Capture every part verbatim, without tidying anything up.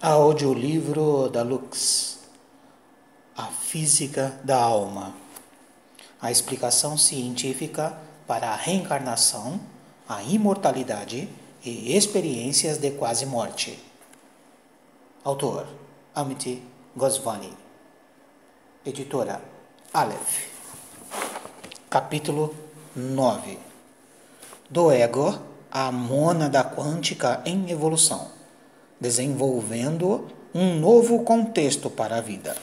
Audiolivro da Lux, A Física da Alma, a explicação científica para a reencarnação, a imortalidade e experiências de quase morte. Autor, Amit Goswami. Editora, Aleph. Capítulo nove. Do ego à mônada quântica em evolução, desenvolvendo um novo contexto para a vida.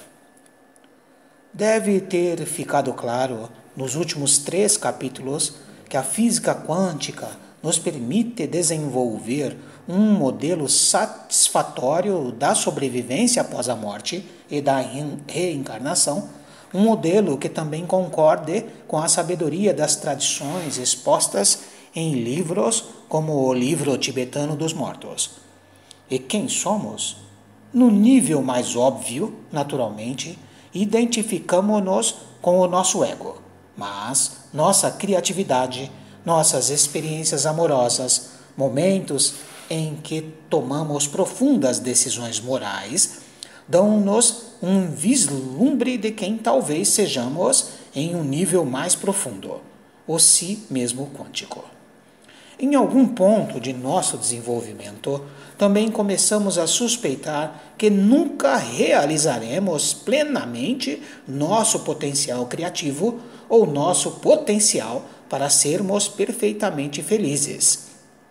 Deve ter ficado claro nos últimos três capítulos que a física quântica nos permite desenvolver um modelo satisfatório da sobrevivência após a morte e da reencarnação, um modelo que também concorde com a sabedoria das tradições expostas em livros como o Livro Tibetano dos Mortos. E quem somos? No nível mais óbvio, naturalmente, identificamos-nos com o nosso ego, mas nossa criatividade, nossas experiências amorosas, momentos em que tomamos profundas decisões morais, dão-nos um vislumbre de quem talvez sejamos em um nível mais profundo, o si mesmo quântico. Em algum ponto de nosso desenvolvimento, também começamos a suspeitar que nunca realizaremos plenamente nosso potencial criativo ou nosso potencial para sermos perfeitamente felizes,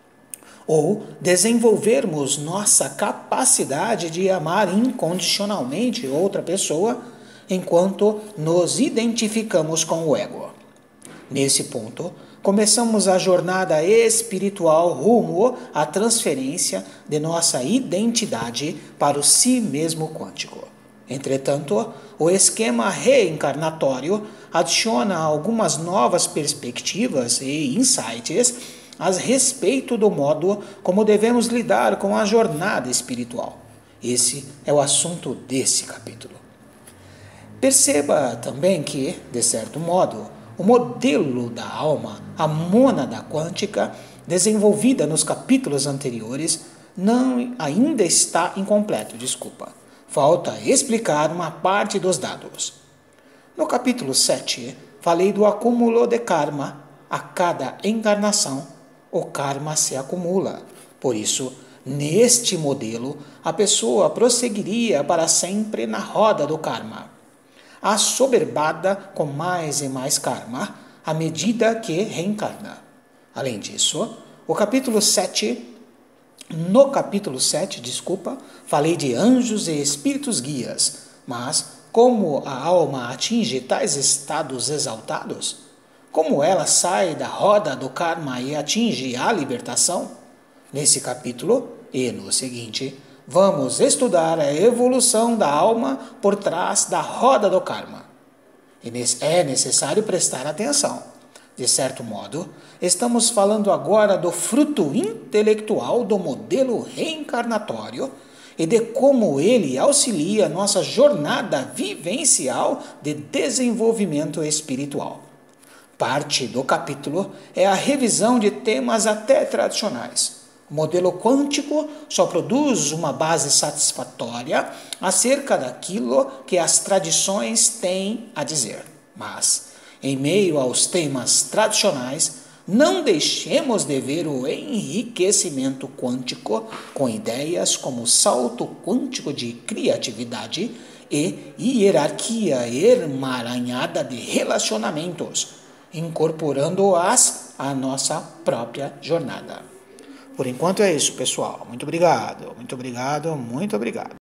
ou desenvolvermos nossa capacidade de amar incondicionalmente outra pessoa enquanto nos identificamos com o ego. Nesse ponto, começamos a jornada espiritual rumo à transferência de nossa identidade para o si mesmo quântico. Entretanto, o esquema reencarnatório adiciona algumas novas perspectivas e insights a respeito do modo como devemos lidar com a jornada espiritual. Esse é o assunto desse capítulo. Perceba também que, de certo modo, o modelo da alma, a mônada quântica, desenvolvida nos capítulos anteriores, não ainda está incompleto, desculpa. Falta explicar uma parte dos dados. No capítulo sete, falei do acúmulo de karma. A cada encarnação, o karma se acumula. Por isso, neste modelo, a pessoa prosseguiria para sempre na roda do karma, assoberbada com mais e mais karma, à medida que reencarna. Além disso, o capítulo sete, no capítulo sete, desculpa, falei de anjos e espíritos guias, mas como a alma atinge tais estados exaltados? Como ela sai da roda do karma e atinge a libertação? Nesse capítulo e no seguinte, vamos estudar a evolução da alma por trás da roda do karma. E é necessário prestar atenção. De certo modo, estamos falando agora do fruto intelectual do modelo reencarnatório e de como ele auxilia nossa jornada vivencial de desenvolvimento espiritual. Parte do capítulo é a revisão de temas até tradicionais. O modelo quântico só produz uma base satisfatória acerca daquilo que as tradições têm a dizer. Mas, em meio aos temas tradicionais, não deixemos de ver o enriquecimento quântico com ideias como salto quântico de criatividade e hierarquia emaranhada de relacionamentos, incorporando-as à nossa própria jornada. Por enquanto é isso, pessoal. Muito obrigado, muito obrigado, muito obrigado.